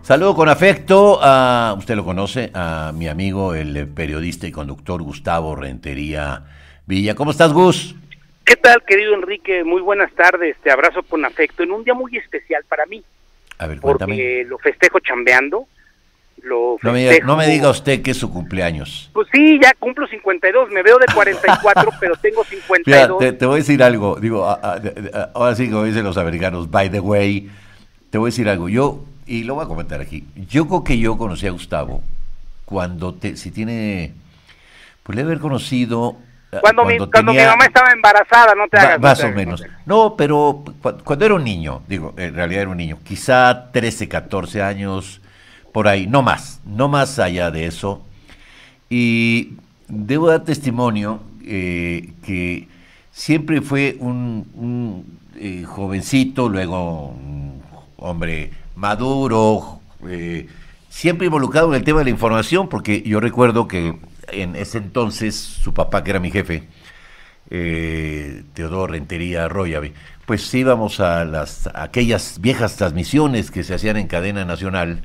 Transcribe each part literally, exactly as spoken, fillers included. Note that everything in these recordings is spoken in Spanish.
Saludo con afecto a, usted lo conoce, a mi amigo, el periodista y conductor Gustavo Rentería Villa. ¿Cómo estás, Gus? ¿Qué tal, querido Enrique? Muy buenas tardes, te abrazo con afecto en un día muy especial para mí. A ver, cuéntame. Porque lo festejo chambeando, lo No me, festejo... diga, no me diga usted que es su cumpleaños. Pues sí, ya cumplo cincuenta y dos, me veo de cuarenta y cuatro, pero tengo cincuenta y dos. Mira, te, te voy a decir algo, digo, a, a, a, ahora sí, como dicen los americanos, by the way, te voy a decir algo, yo, y lo voy a comentar aquí, yo creo que yo conocí a Gustavo cuando, te, si tiene, pues le haber conocido... Cuando, cuando, mi, cuando tenía, mi mamá estaba embarazada, no te hagas. Más no te o hagas, menos. No, te no, pero cu cuando era un niño, digo, en realidad era un niño, quizá trece, catorce años, por ahí, no más, no más allá de eso. Y debo dar testimonio eh, que siempre fue un, un eh, jovencito, luego un hombre maduro, eh, siempre involucrado en el tema de la información, porque yo recuerdo que en ese entonces su papá, que era mi jefe, eh, Teodoro Rentería Arroyo, pues íbamos a las a aquellas viejas transmisiones que se hacían en cadena nacional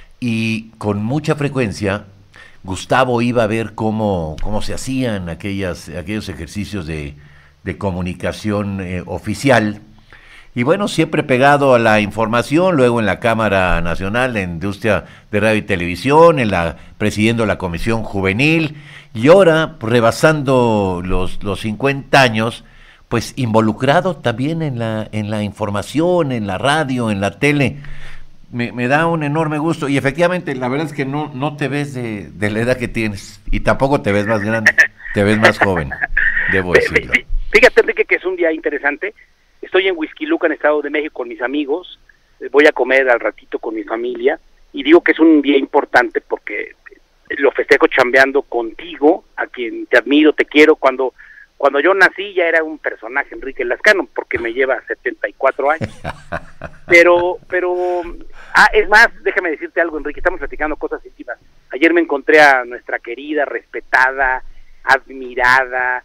y con mucha frecuencia Gustavo iba a ver cómo, cómo se hacían aquellas, aquellos ejercicios de, de comunicación eh, oficial. Y bueno, siempre pegado a la información, luego en la Cámara Nacional de Industria de Radio y Televisión, en la presidiendo la Comisión Juvenil, y ahora, rebasando los, los cincuenta años, pues involucrado también en la, en la información, en la radio, en la tele. Me, me da un enorme gusto, y efectivamente, la verdad es que no, no te ves de, de la edad que tienes, y tampoco te ves más grande, te ves más joven, debo decirlo. Fíjate, Enrique, que es un día interesante. Estoy en Huixquiluca, en Estado de México, con mis amigos, voy a comer al ratito con mi familia, y digo que es un día importante porque lo festejo chambeando contigo, a quien te admiro, te quiero. Cuando cuando yo nací ya era un personaje, Enrique Lascano, porque me lleva setenta y cuatro años. Pero, pero, ah, es más, déjame decirte algo, Enrique, estamos platicando cosas íntimas. Ayer me encontré a nuestra querida, respetada, admirada,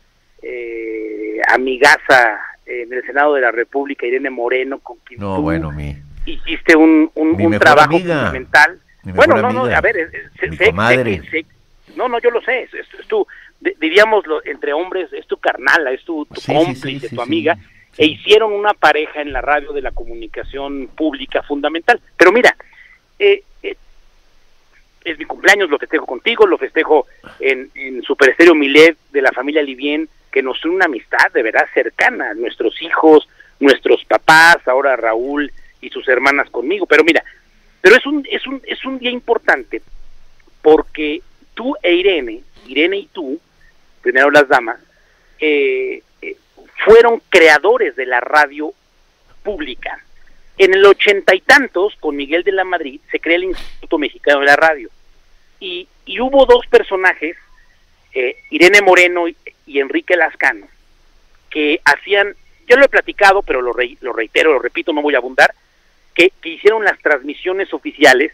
eh, amigaza en el Senado de la República, Irene Moreno, con quien no, tú bueno, mi, hiciste un, un, un trabajo amiga, fundamental. Bueno, no, no, a ver, sé, sé, sé que, sé, no, no, yo lo sé, es, es, es tu, diríamos, lo, entre hombres, es tu carnala, es tu, tu sí, cómplice, sí, sí, tu sí, amiga, sí, sí. E hicieron una pareja en la radio de la comunicación pública fundamental. Pero mira, eh, eh, es mi cumpleaños, lo festejo contigo, lo festejo en, en Super Estéreo Milet de la familia Livien, que nos une una amistad de verdad cercana, nuestros hijos, nuestros papás, ahora Raúl y sus hermanas conmigo. Pero mira, pero es un es un es un día importante porque tú e Irene, Irene y tú, primero las damas, eh, eh, fueron creadores de la radio pública. En el ochenta y tantos, con Miguel de la Madrid, se crea el Instituto Mexicano de la Radio y, y hubo dos personajes, eh, Irene Moreno y, y Enrique Lascano, que hacían, yo lo he platicado, pero lo, re, lo reitero, lo repito, no voy a abundar, que, que hicieron las transmisiones oficiales,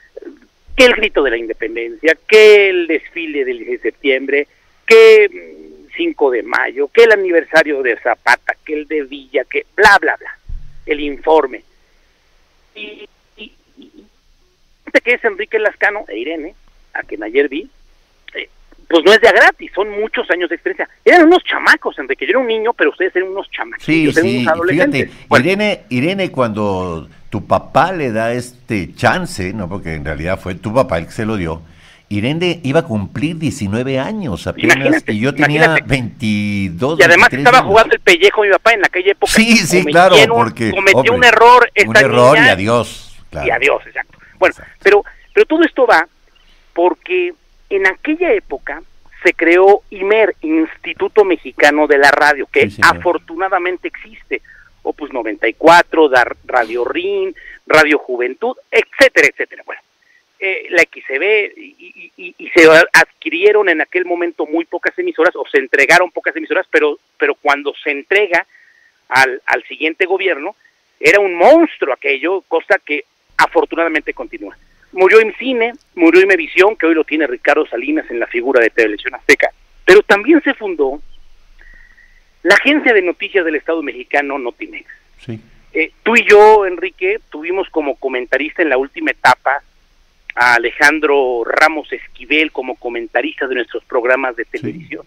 que el grito de la independencia, que el desfile del dieciséis de septiembre, que cinco de mayo, que el aniversario de Zapata, que el de Villa, que bla, bla, bla, el informe. Y, y, y que es Enrique Lascano e Irene, a quien ayer vi, pues no es de a gratis, son muchos años de experiencia. Eran unos chamacos, Enrique, yo era un niño, pero ustedes eran unos chamacos. Sí, sí, unos adolescentes. Fíjate, bueno, Irene, Irene, cuando tu papá le da este chance, no, porque en realidad fue tu papá el que se lo dio, Irene iba a cumplir diecinueve años apenas, imagínate, y yo tenía imagínate. veintidós, y además estaba años. Jugando el pellejo mi papá en aquella época. Sí, sí, claro, porque... Cometió hombre, un error esta Un error niña, y adiós. Claro. Y adiós, exacto. Bueno, exacto. Pero, pero todo esto va porque en aquella época se creó IMER, Instituto Mexicano de la Radio, que sí, afortunadamente existe. Opus noventa y cuatro, Radio R I N, Radio Juventud, etcétera, etcétera. Bueno, eh, la X C B, y, y, y se adquirieron en aquel momento muy pocas emisoras, o se entregaron pocas emisoras, pero, pero cuando se entrega al, al siguiente gobierno, era un monstruo aquello, cosa que afortunadamente continúa. Murió IMCINE, murió Imevisión, que hoy lo tiene Ricardo Salinas en la figura de Televisión Azteca, pero también se fundó la agencia de noticias del Estado mexicano, Notimex. Sí. Eh, tú y yo, Enrique, tuvimos como comentarista en la última etapa a Alejandro Ramos Esquivel como comentarista de nuestros programas de televisión.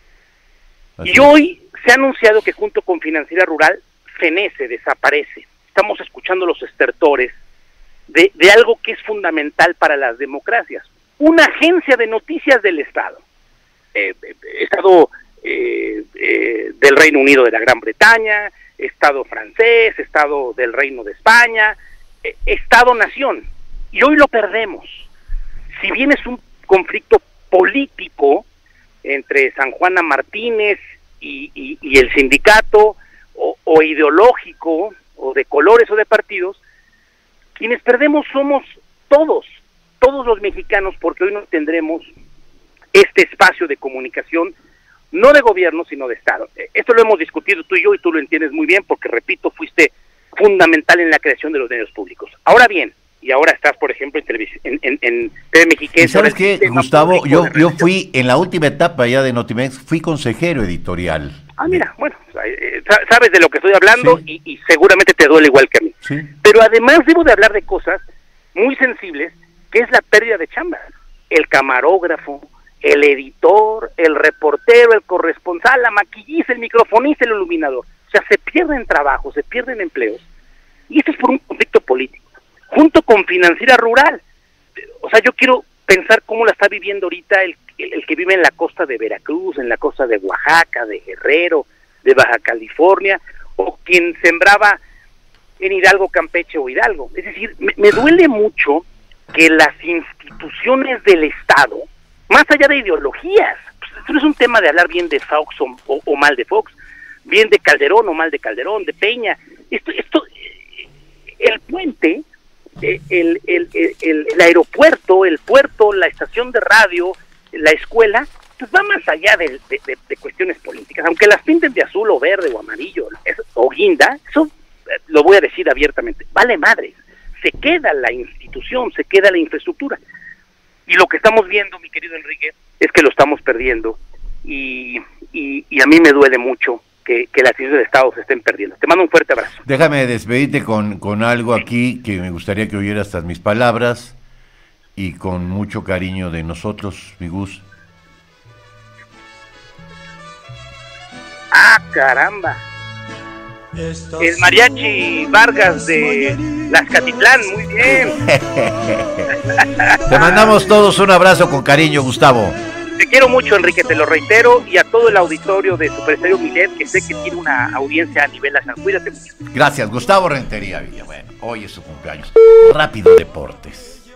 Sí. Y hoy se ha anunciado que junto con Financiera Rural, fenece, desaparece. Estamos escuchando los estertores de, de algo que es fundamental para las democracias. Una agencia de noticias del Estado. Eh, Estado eh, eh, del Reino Unido de la Gran Bretaña, Estado francés, Estado del Reino de España, eh, Estado-nación. Y hoy lo perdemos. Si bien es un conflicto político entre San Juana Martínez y, y, y el sindicato, o, o ideológico, o de colores o de partidos, quienes perdemos somos todos, todos los mexicanos, porque hoy no tendremos este espacio de comunicación, no de gobierno, sino de Estado. Esto lo hemos discutido tú y yo, y tú lo entiendes muy bien, porque, repito, fuiste fundamental en la creación de los medios públicos. Ahora bien, y ahora estás, por ejemplo, en televisión, en, en, en T V Mexiquense. ¿Sabes qué, Gustavo? Yo, yo fui, en la última etapa ya de Notimex, fui consejero editorial. Ah, mira, bueno, sabes de lo que estoy hablando, sí. y, y seguramente te duele igual que a mí. Sí. Pero además debo de hablar de cosas muy sensibles, que es la pérdida de chamba. El camarógrafo, el editor, el reportero, el corresponsal, la maquillista, el microfonista, el iluminador. O sea, se pierden trabajos, se pierden empleos. Y esto es por un conflicto político. Junto con Financiera Rural. O sea, yo quiero pensar cómo la está viviendo ahorita el, el, el que vive en la costa de Veracruz, en la costa de Oaxaca, de Guerrero, de Baja California, o quien sembraba en Hidalgo, Campeche o Hidalgo. Es decir, me, me duele mucho que las instituciones del Estado, más allá de ideologías, pues esto no es un tema de hablar bien de Fox o, o, o mal de Fox, bien de Calderón o mal de Calderón, de Peña, esto, esto, el puente, el, el, el, el, el aeropuerto, el puerto, la estación de radio, la escuela, pues va más allá de, de, de, de cuestiones políticas, aunque las pinten de azul o verde o amarillo, eso, o guinda, eso lo voy a decir abiertamente, vale madres, se queda la institución, se queda la infraestructura, y lo que estamos viendo, mi querido Enrique, es que lo estamos perdiendo, y, y, y a mí me duele mucho que, que las instituciones de Estado se estén perdiendo. Te mando un fuerte abrazo. Déjame despedirte con, con algo aquí que me gustaría que oyeras estas mis palabras, y con mucho cariño de nosotros, mi Gus. ¡Ah, caramba! El mariachi Vargas de Lascatitlán, muy bien. Te mandamos todos un abrazo con cariño, Gustavo. Te quiero mucho, Enrique, te lo reitero, y a todo el auditorio de Super Estéreo Milet, que sé que tiene una audiencia a nivel nacional. Cuídate mucho. Gracias, Gustavo Rentería Villa. Bueno, hoy es su cumpleaños. Rápido Deportes.